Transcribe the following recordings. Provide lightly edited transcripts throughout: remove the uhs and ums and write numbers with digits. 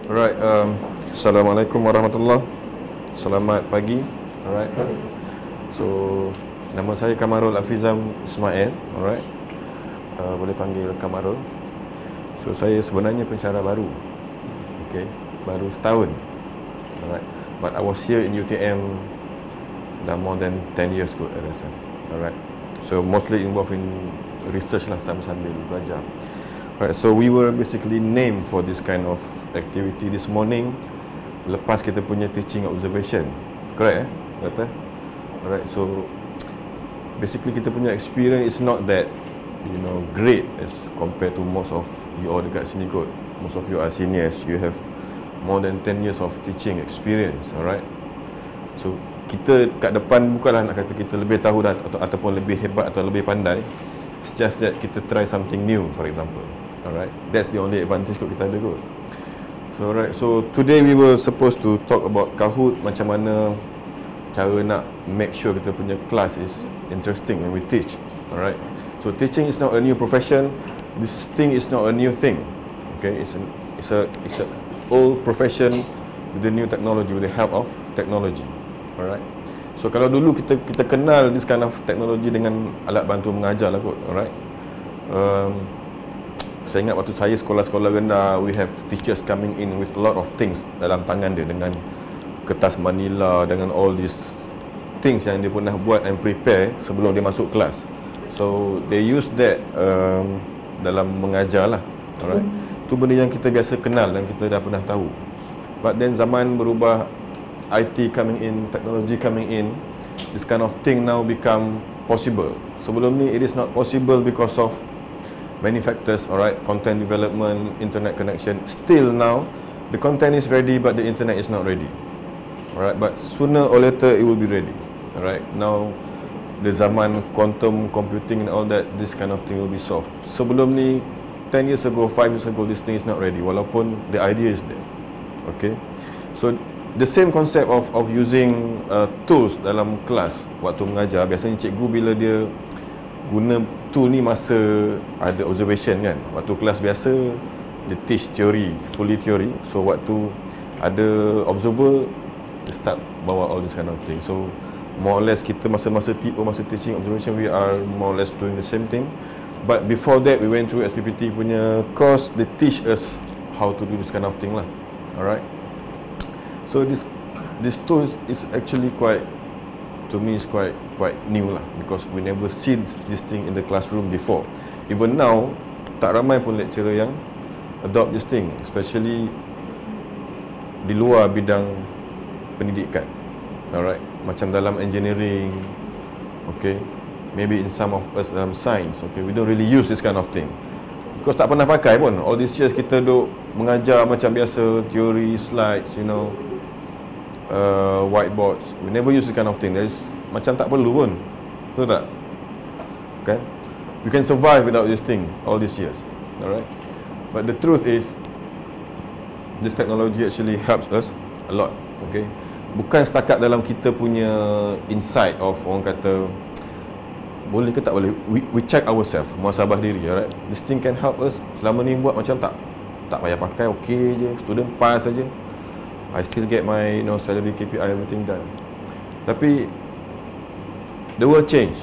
Alright, Assalamualaikum warahmatullahi. Selamat pagi. Alright. So, nama saya Kamarul Afizam Ismail. Alright. Boleh panggil Kamarul. So, saya sebenarnya pensyarah baru. Okay, baru setahun. Alright. But I was here in UTM dah more than 10 years kot, I rasa. Alright. So, mostly involved in research lah sambil belajar. Alright, so we were basically named for this kind of activity this morning lepas kita punya teaching observation. Correct kata? Alright, so basically kita punya experience is not that great as compared to most of you all dekat sini kot. Most of you are seniors, you have more than 10 years of teaching experience. Alright, so kita kat depan bukanlah nak kata kita lebih tahu dah ataupun lebih hebat atau lebih pandai. It's just that kita try something new, for example. Alright, that's the only advantage kot kita ada kot. So alright, so today we were supposed to talk about Kahoot, macam mana cara nak make sure kita punya class is interesting when we teach. Alright, so teaching is not a new profession. This thing is not a new thing. Okay, it's a old profession with the new technology, with the help of technology. Alright, so kalau dulu kita kenal this kind of technology dengan alat bantu mengajar lah kot. Alright, saya ingat waktu saya sekolah-sekolah rendah, we have teachers coming in with a lot of things dalam tangan dia, dengan kertas manila, dengan all these things yang dia pernah buat and prepare sebelum dia masuk kelas. So they use that dalam mengajar lah. Alright, itu benda yang kita biasa kenal dan kita dah pernah tahu. But then zaman berubah, IT coming in, technology coming in, this kind of thing now become possible. Sebelum ni it is not possible because of many factors. Alright, content development, internet connection. Still now the content is ready but the internet is not ready. Alright, but sooner or later it will be ready. Alright, now the zaman quantum computing and all that, this kind of thing will be solved. Sebelum ni 10 years ago, 5 years ago, this thing is not ready, walaupun the idea is there. Okay, so the same concept of using tools dalam kelas waktu mengajar. Biasanya cikgu bila dia guna tool ni masa ada observation kan. Waktu kelas biasa dia teach theory, fully theory. So waktu ada observer, dia start bawa all this kind of thing. So more or less kita masa teaching observation, we are more or less doing the same thing. But before that we went through SPPT punya course, they teach us how to do this kind of thing lah. Alright, so this tool is actually quite, to me, is quite new lah, because we never seen this thing in the classroom before. Even now, tak ramai pun lecturer yang adopt this thing, especially di luar bidang pendidikan. Alright, macam dalam engineering, okay, maybe in some of us dalam science, okay, we don't really use this kind of thing because tak pernah pakai pun. All these years kita duk mengajar macam biasa, theory, slides, whiteboards. We never use this kind of thing. There is macam tak perlu pun, betul tak? Okay, you can survive without this thing all these years. Alright, but the truth is this technology actually helps us a lot. Okay, bukan setakat dalam kita punya insight of orang kata boleh ke tak boleh, we check ourselves, muhasabah diri. Alright, this thing can help us. Selama ni buat macam tak payah pakai, okay je, student pass saja, I still get my salary, KPI, everything done. Tapi the world change,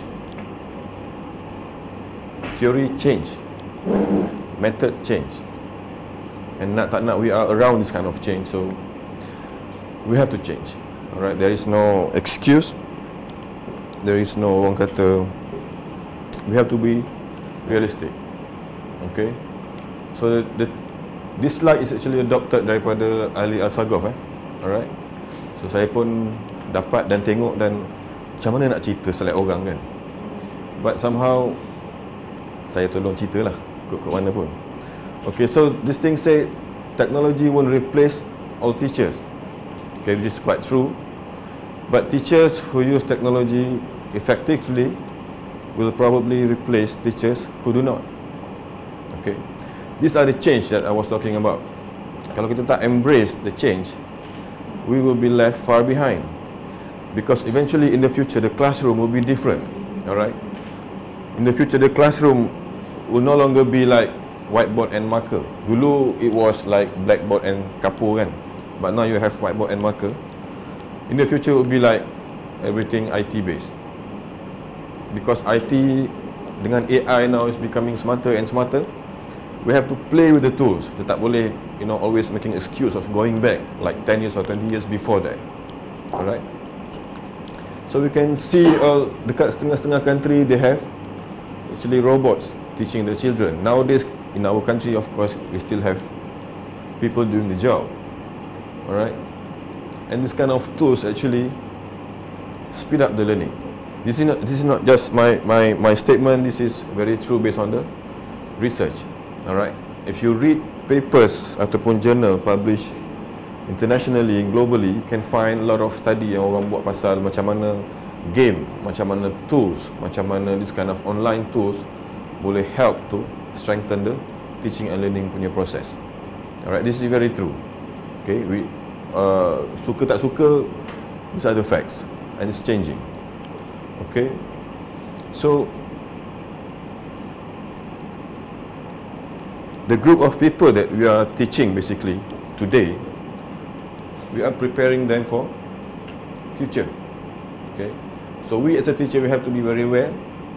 theory change, method change, and nak tak nak we are around this kind of change, so we have to change. Alright, there is no excuse, there is no, orang kata, we have to be realistic. Okay, so this slide is actually adopted daripada Ali Alsagoff. Alright, so saya pun dapat dan tengok, dan macam mana nak cerita slide orang kan, but somehow saya tolong cerita lah ke mana pun. Okay, so this thing say technology won't replace all teachers. Okay, which is quite true, but teachers who use technology effectively will probably replace teachers who do not. Okay, these are the change that I was talking about. Kalau kita tak embrace the change, we will be left far behind, because eventually in the future the classroom will be different. Alright, in the future the classroom will no longer be like whiteboard and marker. Dulu it was like blackboard and kapur kan, but now you have whiteboard and marker. In the future it will be like everything IT based, because IT dengan AI now is becoming smarter and smarter. We have to play with the tools. Kita tak boleh, always making excuse of going back like 10 years or 20 years before that. Alright. So we can see dekat setengah-setengah country they have actually robots teaching the children. Nowadays in our country, of course, we still have people doing the job. Alright. And this kind of tools actually speed up the learning. This is not just my statement. This is very true based on the research. Alright. If you read papers ataupun journal published internationally, globally, you can find a lot of study yang orang buat pasal macam mana game, macam mana tools, macam mana this kind of online tools boleh help to strengthen the teaching and learning punya process. Alright, this is very true. Okay, we suka tak suka, these are the facts and it's changing. Okay, so the group of people that we are teaching basically today, we are preparing them for future. Okay, so we as a teacher, we have to be very aware,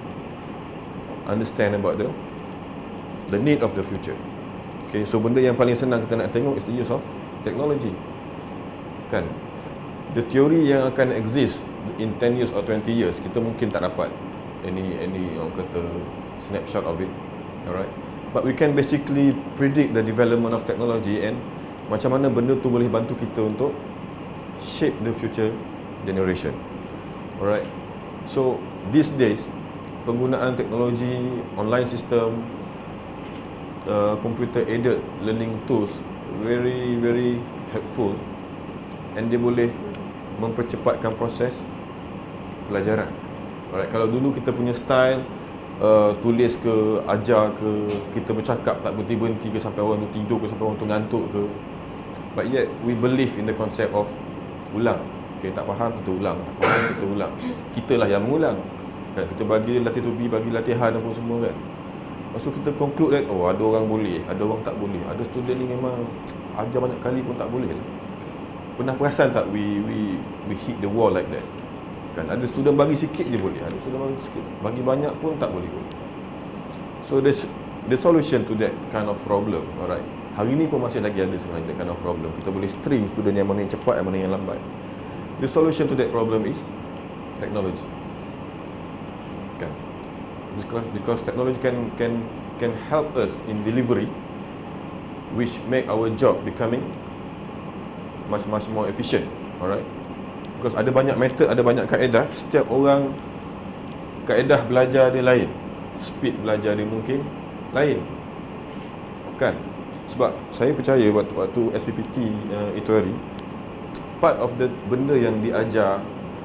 understand about the need of the future. Okay, so benda yang paling senang kita nak tengok is the use of technology. Kan, the theory yang akan exist in 10 years or 20 years, kita mungkin tak dapat any orang kata snapshot of it. Alright, but we can basically predict the development of technology and macam mana benda tu boleh bantu kita untuk shape the future generation. Alright, so these days penggunaan teknologi, online system, computer aided learning tools very helpful, and dia boleh mempercepatkan proses pelajaran. Alright, kalau dulu kita punya style tulis ke, ajar ke, kita bercakap tak berhenti-berhenti ke sampai orang tu tidur ke, sampai orang tu ngantuk ke, but yet we believe in the concept of ulang. Okay, tak faham kita ulang, tak faham kita ulang. Kitalah yang mengulang kan, kita bagi latih to be, bagi latihan apa semua kan. Lepas tu kita conclude that, oh ada orang boleh, ada orang tak boleh, ada student ni memang ajar banyak kali pun tak boleh lah. Pernah perasan tak we hit the wall like that kan? Ada student bagi sikit je boleh, ada student bagi sikit, bagi banyak pun tak boleh. So the solution to that kind of problem, alright, hari ni pun masih lagi ada sebenarnya that kind of problem. Kita boleh stream student yang mana yang cepat, yang mana yang lambat. The solution to that problem is technology kan, because technology can help us in delivery, which make our job becoming much more efficient. Alright, because ada banyak method, ada banyak kaedah. Setiap orang kaedah belajar dia lain, speed belajar dia mungkin lain kan. Sebab saya percaya waktu SPPT itu hari, part of the benda yang diajar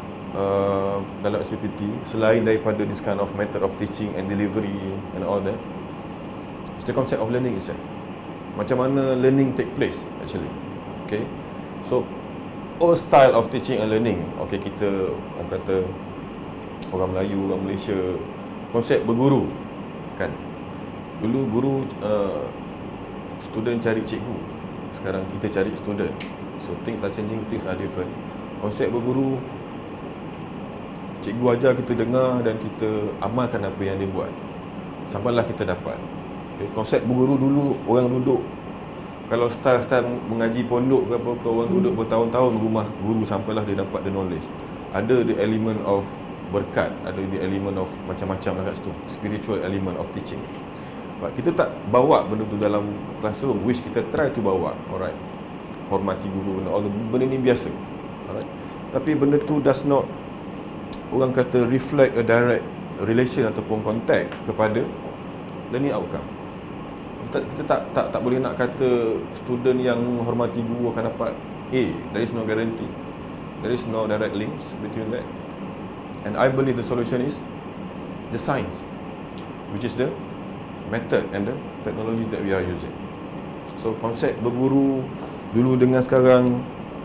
dalam SPPT, selain daripada this kind of method of teaching and delivery and all that, is the concept of learning itself. Macam mana learning take place actually. Okay, so all style of teaching and learning, okay, kita orang kata orang Melayu, orang Malaysia, konsep berguru kan. Dulu guru student cari cikgu, sekarang kita cari student. So things are changing, things are different. Konsep berguru, cikgu ajar, kita dengar dan kita amalkan apa yang dia buat, sampailah kita dapat. Okay. Konsep berguru dulu orang duduk, kalau style mengaji pondok ke apa, orang duduk bertahun-tahun rumah guru sampailah dia dapat the knowledge. Ada the element of berkat, ada the element of macam-macam lah kat situ, spiritual element of teaching. But kita tak bawa benda tu dalam classroom, which kita try to bawa. Alright, hormati guru, benda ni biasa. Alright, tapi benda tu does not, orang kata, reflect a direct relation ataupun contact kepada learning outcome. Kita tak boleh nak kata student yang menghormati guru akan dapat A. There is no guarantee. There is no direct links between that. And I believe the solution is the science, which is the method and the technology that we are using. So konsep berguru dulu dengan sekarang,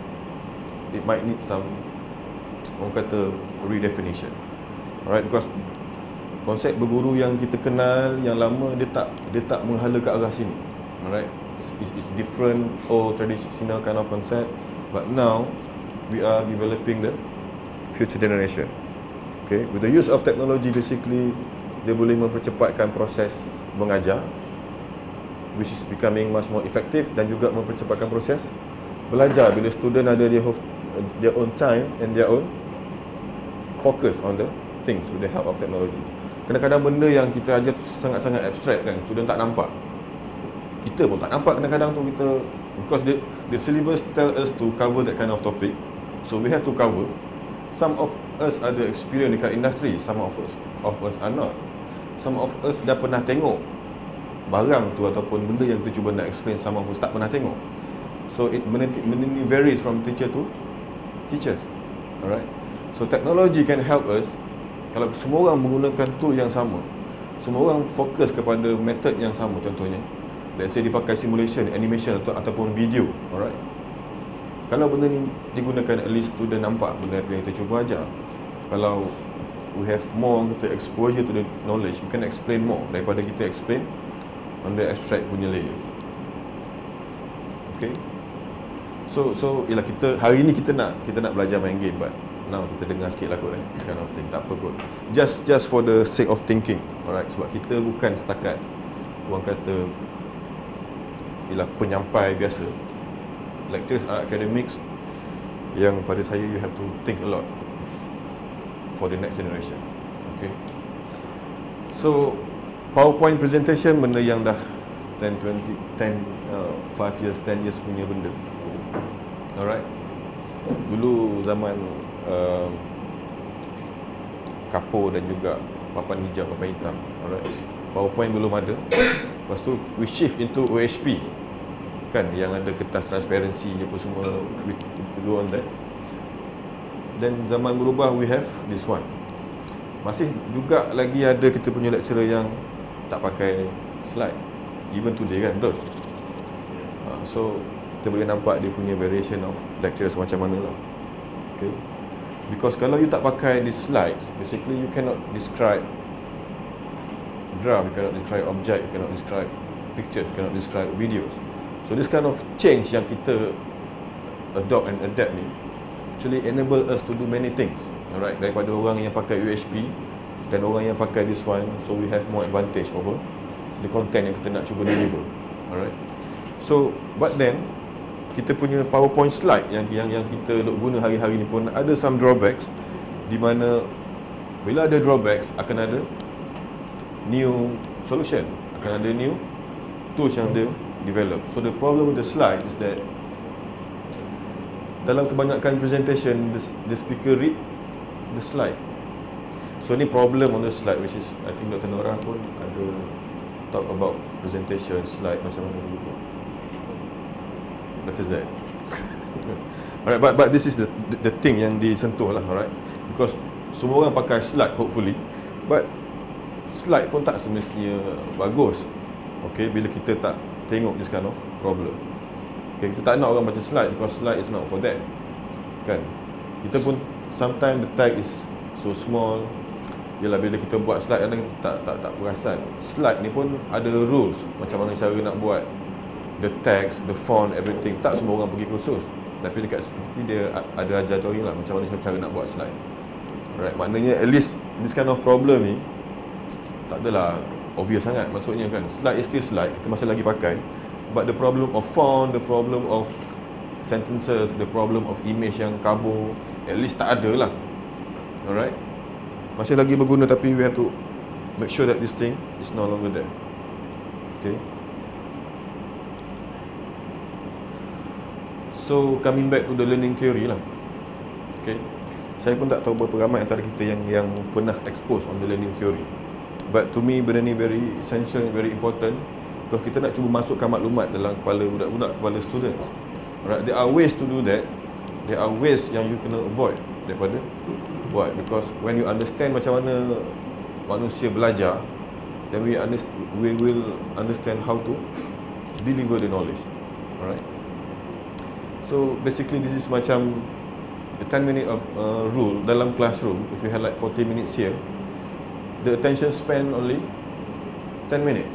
it might need some, orang kata, redefinition. Alright, because konsep berguru yang kita kenal yang lama, dia tak dia tak menghala ke arah sini. Alright, it's different old traditional kind of concept, but now we are developing the future generation. Okay, with the use of technology, basically dia boleh mempercepatkan proses mengajar, which is becoming much more effective, dan juga mempercepatkan proses belajar bila student ada their own time and their own focus on the things with the help of technology. Kadang-kadang benda yang kita ajar tu sangat-sangat abstract kan, student tak nampak. Kita pun tak nampak kadang-kadang tu kita, because the syllabus tell us to cover that kind of topic, so we have to cover. Some of us ada experience dekat industri, some of us are not. Some of us dah pernah tengok barang tu ataupun benda yang kita cuba nak explain, some of us tak pernah tengok. So it varies from teacher to teachers. Alright. So technology can help us kalau semua orang menggunakan tool yang sama, semua orang fokus kepada method yang sama. Contohnya, let's say dipakai simulation, animation ataupun video. Alright. Kalau benda ni digunakan, at least student nampak benda yang kita cuba ajar. Kalau we have more exposure to the knowledge, we can explain more daripada kita explain on the abstract punya layer. Okay. So ialah kita hari ni kita nak belajar main game, but now kita dengar sikit lah kot this kind of thing, tak apa kot, just for the sake of thinking. Alright, sebab kita bukan setakat orang kata ialah penyampai biasa. Lectures are academics yang pada saya you have to think a lot for the next generation. Okay, so PowerPoint presentation benda yang dah 5 years, 10 years punya benda. Alright, dulu zaman kapur dan juga papan hijau, papan hitam. Alright, PowerPoint belum ada. Lepas tu we shift into OHP kan, yang ada kertas transparency apa semua, we go on that. Dan zaman berubah, we have this one. Masih juga lagi ada kita punya lecturer yang tak pakai slide even today kan, betul? So kita boleh nampak dia punya variation of lectures macam mana lah. Okay, because kalau you tak pakai these slides, basically you cannot describe graph, you cannot describe object, you cannot describe pictures, you cannot describe videos. So this kind of change yang kita adopt and adapt ni actually enable us to do many things. Alright, daripada orang yang pakai UHP dan orang yang pakai this one, so we have more advantage over the content yang kita nak cuba deliver. Alright, so but then kita punya PowerPoint slide yang kita guna hari-hari ni pun ada some drawbacks, di mana bila ada drawbacks akan ada new solution, akan ada new tools yang dia develop. So the problem with the slide is that dalam kebanyakan presentation the speaker read the slide. So ni problem on the slide, which is I think Dr. Nora pun ada talk about presentation slide macam mana dulu. That is that. Alright, but this is the thing yang disentuh lah, alright. Because semua orang pakai slide hopefully, but slide pun tak semestinya bagus. Okay, bila kita tak tengok this kind of problem. Okay, kita tak nak orang baca slide because slide is not for that. Kan? Kita pun sometimes the tag is so small. Yalah, bila kita buat slide kadang tak perasan. Slide ni pun ada rules macam mana cara nak buat the text, the font, everything. Tak semua orang pergi kursus, tapi dekat seperti dia ada ajar tutorial lah macam mana cara nak buat slide. Alright, maknanya at least this kind of problem ni tak adalah obvious sangat. Maksudnya kan, slide is still slide, kita masih lagi pakai, but the problem of font, the problem of sentences, the problem of image yang kabur, at least tak ada lah. Alright, masih lagi berguna, tapi we have to make sure that this thing is no longer there. Okay, so coming back to the learning theory lah. Okay, saya pun tak tahu berapa ramai antara kita yang pernah expose on the learning theory, but to me benda ni very essential, very important, because kita nak cuba masukkan maklumat dalam kepala budak-budak, kepala students. Alright, there are ways to do that. There are ways yang you kena avoid daripada buat, because when you understand macam mana manusia belajar, then we will understand how to deliver the knowledge. Alright, so basically this is macam the 10-minute of rule dalam classroom. If you had like 40 minutes here, the attention span only 10 minutes.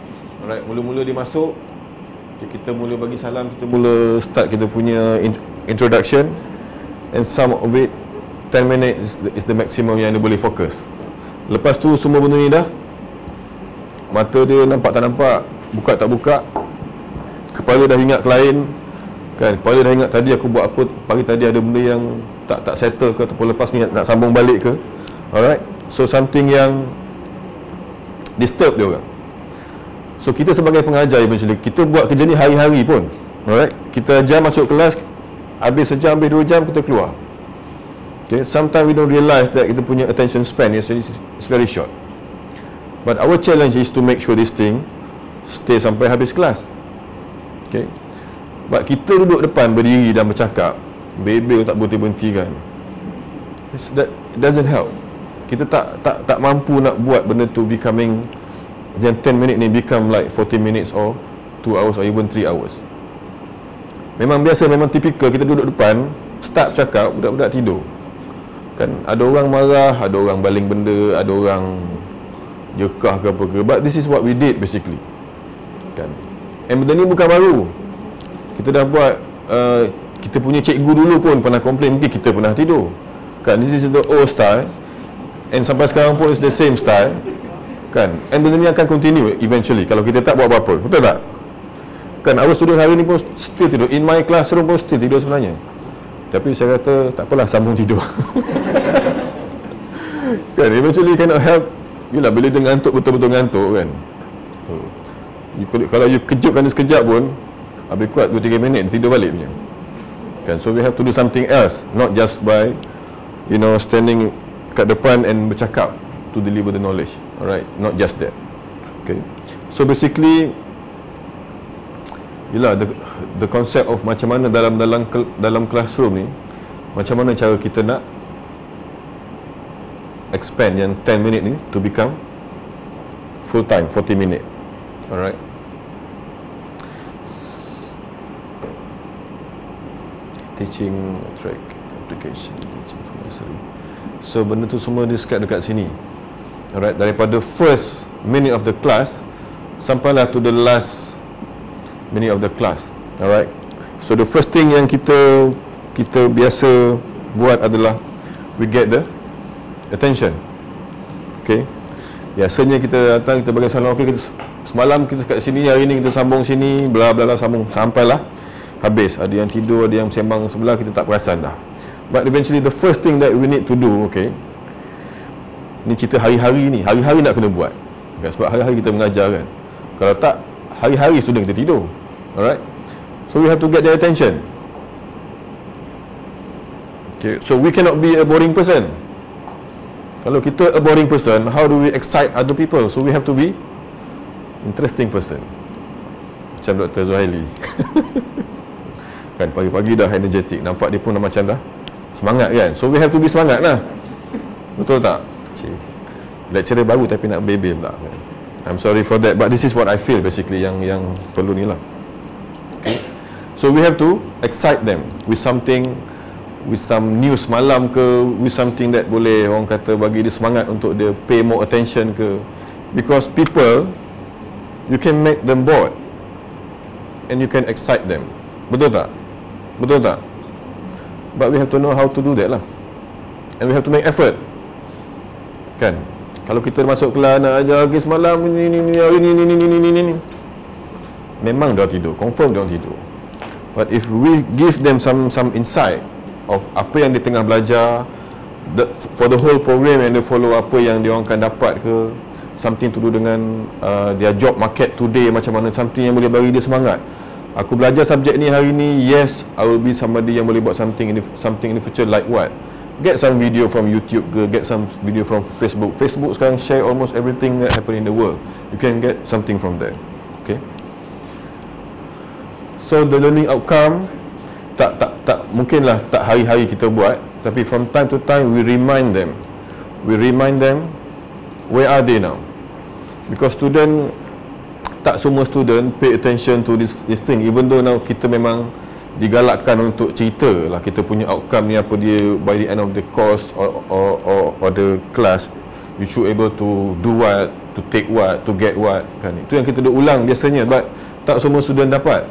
Alright, mula-mula dia masuk, kita mula bagi salam, kita mula start kita punya introduction, and some of it 10 minutes is the maximum yang dia boleh fokus. Lepas tu semua benda ni dah, mata dia nampak tak nampak, buka tak buka, kepala dah ingat klien kan, kepala dah ingat tadi aku buat apa, pagi tadi ada benda yang tak settle ke, ataupun lepas ni nak sambung balik ke. Alright, so something yang disturb dia orang. So kita sebagai pengajar eventually, kita buat kerja ni hari-hari pun. Alright, kita ajar masuk kelas, habis sejam, habis 2 jam kita keluar. Okay, sometimes we don't realise that kita punya attention span is very short. But our challenge is to make sure this thing stay sampai habis kelas. Okay, but kita duduk depan berdiri dan bercakap, bebel tak berhenti-berhenti kan, that doesn't help. Kita tak mampu nak buat benda tu becoming, yang 10 minit ni become like 40 minutes or 2 hours or even 3 hours. Memang biasa, memang tipikal kita duduk depan, start cakap, budak-budak tidur kan, ada orang marah, ada orang baling benda, ada orang jekah ke apa ke, but this is what we did basically kan. And benda ni bukan baru, kita dah buat. Kita punya cikgu dulu pun pernah komplain, mungkin kita pernah tidur kan. This is the old style, and sampai sekarang pun it's the same style kan, and benda ni akan continue eventually kalau kita tak buat apa-apa, betul tak kan. Our student hari ni pun still tidur, in my classroom pun still tidur sebenarnya, tapi saya kata tak apalah, sambung tidur kan, eventually cannot help. Yelah, bila dia ngantuk, betul-betul ngantuk kan, kalau you kejutkan dia sekejap pun, habis kuat 2-3 minit tidur balik punya kan. So we have to do something else, not just by standing kat depan and bercakap to deliver the knowledge. Alright, not just that. Okay, so basically, yelah, the concept of macam mana dalam classroom ni, macam mana cara kita nak expand yang 10 minit ni to become full time 40 minit. Alright, teaching track application, teaching for nursery. So benda tu semua describe dekat sini. Alright, daripada first minute of the class sampailah to the last minute of the class. Alright, so the first thing yang kita biasa buat adalah we get the attention. Okay, biasanya kita datang, kita bagi salam, okay, semalam kita kat sini, hari ni kita sambung sini, bla bla bla, sambung sampailah habis. Ada yang tidur, ada yang sembang sebelah, kita tak perasan dah. But eventually the first thing that we need to do, okay, ni cerita hari-hari ni, hari-hari nak kena buat okay, sebab hari-hari kita mengajar kan. Kalau tak, hari-hari student kita tidur. Alright, so we have to get their attention. Okay, so we cannot be a boring person. Kalau kita a boring person, how do we excite other people? So we have to be interesting person, macam Dr. Zuhaili kan, pagi-pagi dah energetic, nampak dia pun dah macam dah semangat kan. So we have to be semangat lah, betul tak? Lecturer baru tapi nak bebel pula. I'm sorry for that, but this is what I feel basically yang perlu ni lah. Okay, so we have to excite them with something, with some news malam ke, with something that boleh orang kata bagi dia semangat untuk dia pay more attention ke, because people, you can make them bored and you can excite them, betul tak? Betul tak? But we have to know how to do that lah, and we have to make effort kan. Kalau kita masuk kelas nak ajar lagi semalam ni, memang dia tidur, confirm dia tidur. But if we give them some insight of apa yang dia tengah belajar, for the whole program, and they follow apa yang dia orang akan dapat ke, something to do dengan their job market today, macam mana, something yang boleh bagi dia semangat. Aku belajar subjek ni hari ni, yes, I will be somebody yang boleh buat something in the future. Like what? Get some video from YouTube ke, get some video from Facebook. Facebook sekarang share almost everything that happen in the world. You can get something from there. Okay, so the learning outcome tak mungkinlah tak hari-hari kita buat, tapi from time to time we remind them where are they now, because tak semua student pay attention to this thing, even though now kita memang digalakkan untuk cerita lah kita punya outcome ni apa dia by the end of the course or the class, you should able to do what to take what, to get what, kan. Itu yang kita duk ulang biasanya, but tak semua student dapat.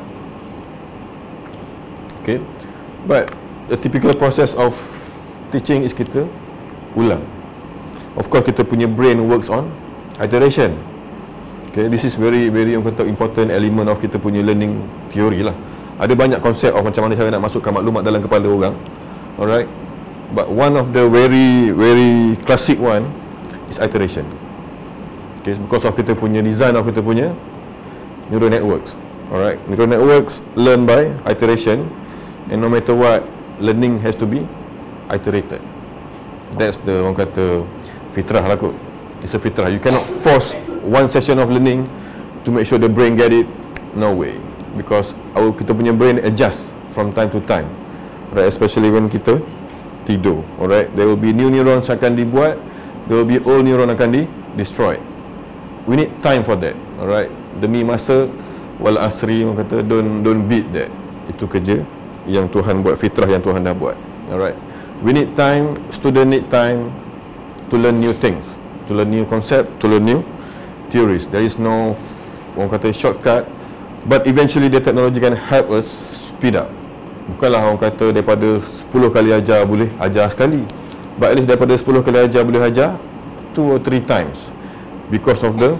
Okay, but the typical process of teaching is kita ulang. Of course kita punya brain works on iteration. Okay, this is very important element of kita punya learning theory lah. Ada banyak konsep of macam mana cara nak masukkan maklumat dalam kepala orang. Alright, but one of the very classic one is iteration. Okay, because of kita punya design of kita punya neural networks. Alright, neural networks learn by iteration, and no matter what, learning has to be iterated. That's the, orang kata, fitrah lah kot. It's a fitrah. You cannot force one session of learning to make sure the brain get it. No way, because kita punya brain adjust from time to time, right? Especially when kita tidur. Alright, there will be new neurons akan dibuat, there will be old neuron akan destroyed. We need time for that. Alright, demi masa, wal asri, orang kata, don't beat that. Itu kerja yang Tuhan buat, fitrah yang Tuhan dah buat. Alright, we need time, student need time to learn new things, to learn new concept, to learn new theories. There is no, orang kata, shortcut, but eventually the technology can help us speed up. Bukanlah orang kata daripada 10 kali ajar boleh ajar sekali, but at least daripada 10 kali ajar boleh ajar 2 or 3 times because of the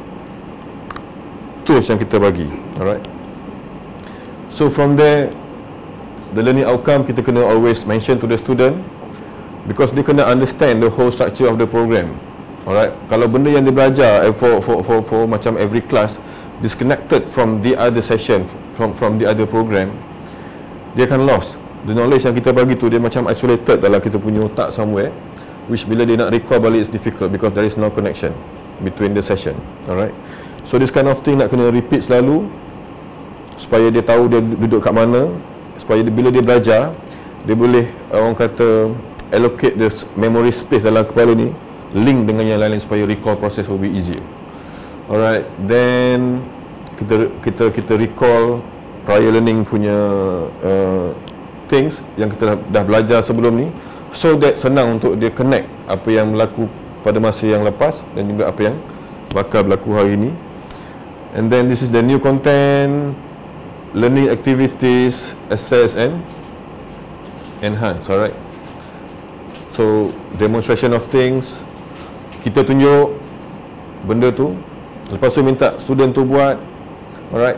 tools yang kita bagi. Alright, so from there, the learning outcome kita kena always mention to the student, because dia kena understand the whole structure of the program. Alright, kalau benda yang dia belajar for macam every class disconnected from the other session, from the other program, dia akan lost. The knowledge yang kita bagi tu, dia macam isolated dalam kita punya otak somewhere, which bila dia nak recall balik is difficult because there is no connection between the session. Alright, so this kind of thing nak kena repeat selalu supaya dia tahu dia duduk kat mana, supaya bila dia belajar, dia boleh, orang kata, allocate the memory space dalam kepala ni, link dengan yang lain supaya recall process will be easier. Alright, then kita recall prior learning punya things yang kita dah belajar sebelum ni, so that senang untuk dia connect apa yang berlaku pada masa yang lepas dan juga apa yang bakal berlaku hari ni. And then this is the new content, learning activities, assess and enhance. Alright, so demonstration of things, kita tunjuk benda tu, lepas tu minta student tu buat. Alright,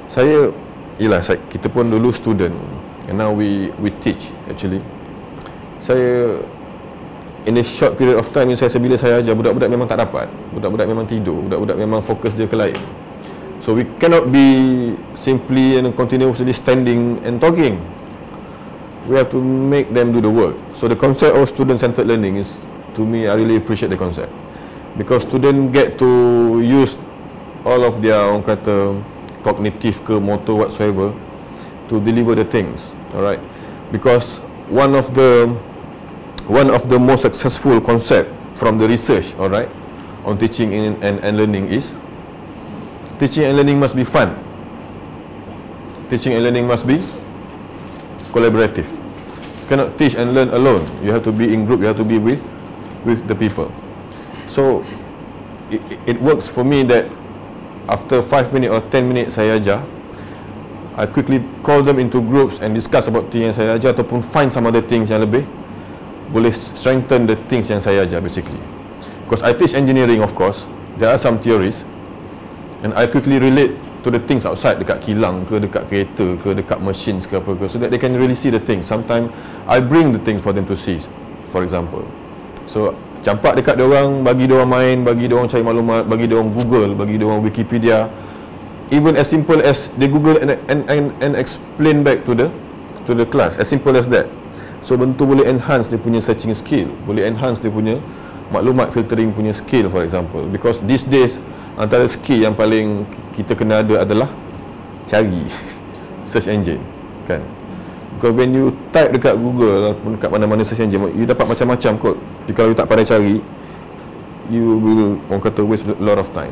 kita pun dulu student, and now we teach actually. Saya, in a short period of time, bila saya ajar, budak-budak memang tak dapat, budak-budak memang tidur, budak-budak memang fokus dia ke lain. So we cannot be simply and continuously standing and talking. We have to make them do the work. So the concept of student-centered learning is, to me, I really appreciate the concept, because student get to use all of their, orang kata, cognitive ke motor whatsoever to deliver the things. Alright, because one of the most successful concept from the research, alright, on teaching and learning is, teaching and learning must be fun. Teaching and learning must be collaborative. You cannot teach and learn alone. You have to be in group, you have to be with the people. So it works for me that after 5 minutes or 10 minutes saya ajar, I quickly call them into groups and discuss about things yang saya ajar, ataupun find some other things yang lebih boleh strengthen the things yang saya ajar basically. Because I teach engineering, of course, there are some theories, and I quickly relate to the things outside, dekat kilang ke, dekat kereta ke, dekat machines ke apa ke, so that they can really see the things. Sometimes I bring the things for them to see, for example. So campak dekat dia orang, bagi dia orang main, bagi dia orang cari maklumat, bagi dia orang Google, bagi dia orang Wikipedia, even as simple as they Google and explain back to the class, as simple as that. So bentuk boleh enhance dia punya searching skill, boleh enhance dia punya maklumat filtering punya skill, for example. Because these days, antara skill yang paling kita kena ada adalah cari search engine, kan? Because when you type dekat Google ataupun dekat mana-mana search engine, you dapat macam-macam kot. Kalau you tak pandai cari, you will, orang kata, waste a lot of time.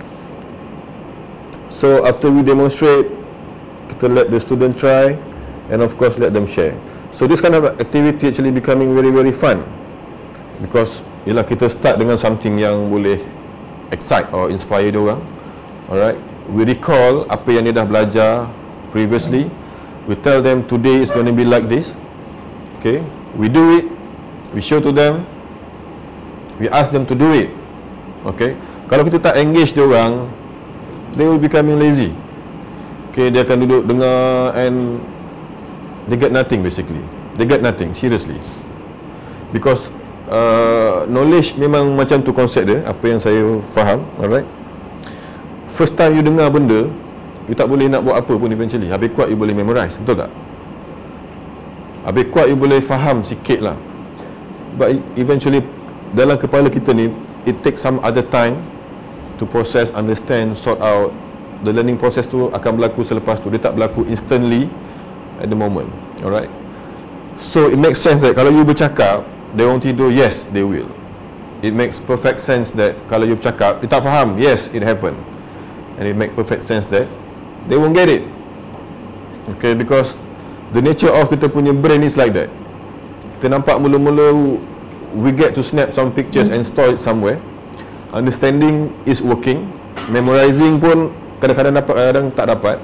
So after we demonstrate, kita let the student try, and of course let them share. So this kind of activity actually becoming very fun, because ialah kita start dengan something yang boleh excite or inspire dia orang. Alright, we recall apa yang dia dah belajar previously. We tell them today is going to be like this. Okay, we do it, we show to them, we ask them to do it. Okay, kalau kita tak engage dia orang, they will becoming lazy. Okay, dia akan duduk dengar and they get nothing basically. They get nothing, seriously. Because knowledge memang macam tu konsep dia, apa yang saya faham. Alright, first time you dengar benda, you tak boleh nak buat apa pun eventually. Habis kuat you boleh memorize, betul tak? Habis kuat you boleh faham sikit lah. But eventually dalam kepala kita ni, it takes some other time to process, understand, sort out. The learning process tu akan berlaku selepas tu. Dia tak berlaku instantly at the moment. Alright, so it makes sense that kalau you bercakap, they won't tidur, yes, they will. It makes perfect sense that kalau you bercakap, dia tak faham, yes, it happened. And it makes perfect sense that they won't get it. Okay, because the nature of kita punya brain is like that. Kita nampak mula-mula we get to snap some pictures and store it somewhere. Understanding is working. Memorizing pun kadang-kadang dapat, kadang-kadang tak dapat.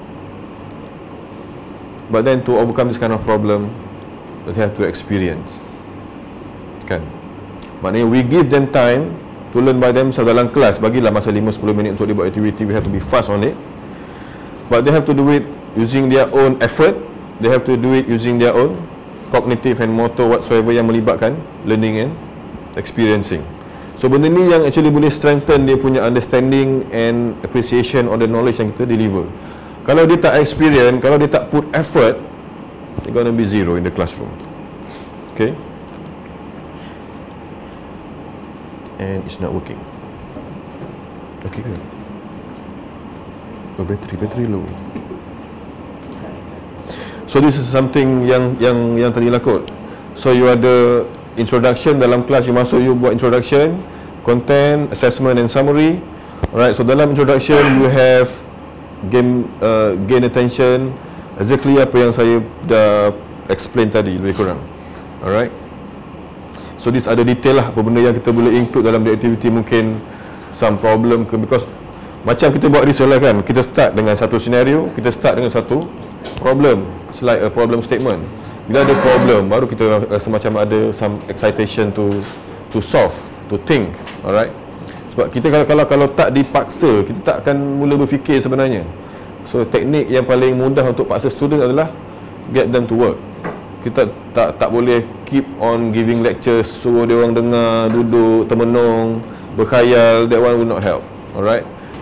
But then to overcome this kind of problem, they have to experience. Kan? Maknanya we give them time to learn by themselves dalam kelas. Bagilah masa 5-10 minit untuk dia buat aktiviti. We have to be fast on it. But they have to do it using their own effort. They have to do it using their own cognitive and motor whatsoever yang melibatkan learning and experiencing. So benda ni yang actually boleh strengthen dia punya understanding and appreciation of the knowledge yang kita deliver. Kalau dia tak experience, kalau dia tak put effort, they're gonna be zero in the classroom. Okay? And it's not working. Okay ke? Oh, bateri low. So this is something yang tadi lakut. So you ada introduction dalam kelas, you masuk, you buat introduction, content, assessment and summary. Alright, so dalam introduction you have gain attention, exactly apa yang saya dah explain tadi lebih kurang. Alright, so this ada detail lah apa benda yang kita boleh include dalam the activity. Mungkin some problem ke, because macam kita buat research lah kan, kita start dengan satu scenario, kita start dengan satu problem. It's like a problem statement. Bila ada problem, baru kita rasa macam ada some excitation to solve, to think. Alright, sebab kita kalau tak dipaksa, kita tak akan mula berfikir sebenarnya. So teknik yang paling mudah untuk paksa student adalah get them to work. Kita tak boleh keep on giving lectures, suruh dia orang dengar, duduk termenung, berkhayal. That one will not help. Alright,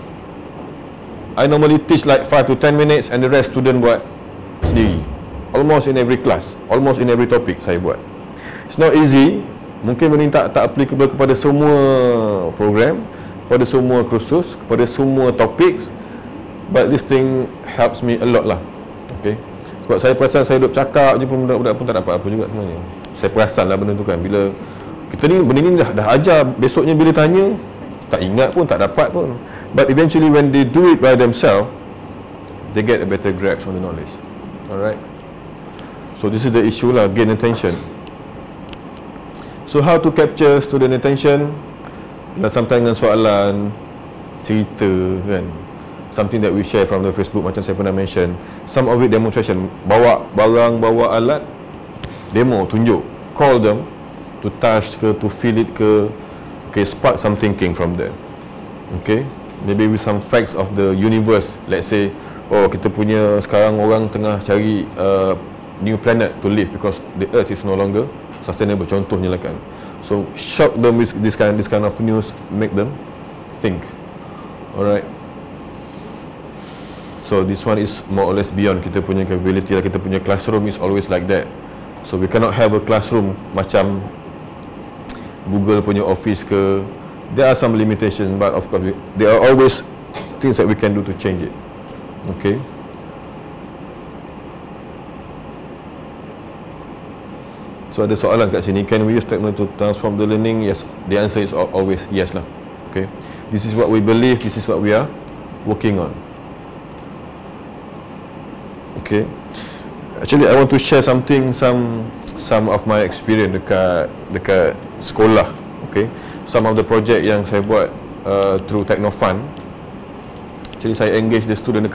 I normally teach like 5 to 10 minutes and the rest student buat sendiri. Almost in every class, almost in every topic saya buat. It's not easy. Mungkin benda ni tak applicable kepada semua program, kepada semua kursus, kepada semua topics. But this thing helps me a lot lah. Okay, sebab saya perasan saya duduk cakap je pun budak-budak pun tak dapat apa juga sebenarnya. Saya perasan lah benda tu kan. Bila kita ni benda ni dah ajar, besoknya bila tanya tak ingat pun, tak dapat pun. But eventually when they do it by themselves, they get a better grasp on the knowledge. Alright, so this is the issue lah, gain attention. So how to capture student attention? Dan sometimes dengan soalan, cerita kan, something that we share from the Facebook, macam saya pernah mention. Some of it demonstration, bawa barang, bawa alat, demo, tunjuk, call them to touch ke, to feel it ke. Okay, spark some thinking from there. Okay, maybe with some facts of the universe. Let's say, oh kita punya sekarang orang tengah cari new planet to live because the earth is no longer sustainable, contohnya lah kan. So shock them with this kind of news, make them think. Alright, so this one is more or less beyond kita punya capability lah. Kita punya classroom is always like that. So we cannot have a classroom macam Google punya office ke. There are some limitations, but of course there are always things that we can do to change it. Okay, so ada soalan kat sini, can we use technology to transform the learning? Yes, the answer is always yes lah. Okay, this is what we believe, this is what we are working on. Okay, actually I want to share something, some of my experience dekat sekolah. Okay, some of the project yang saya buat through Technofund. Jadi saya engage the student